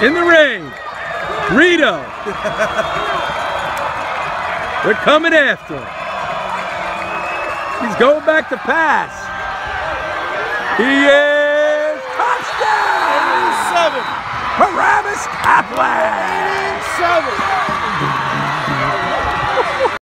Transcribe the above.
In the ring, Rito. They're coming after him. He's going back to pass. He is touchdown! 7. Paramus Kaplan! 7.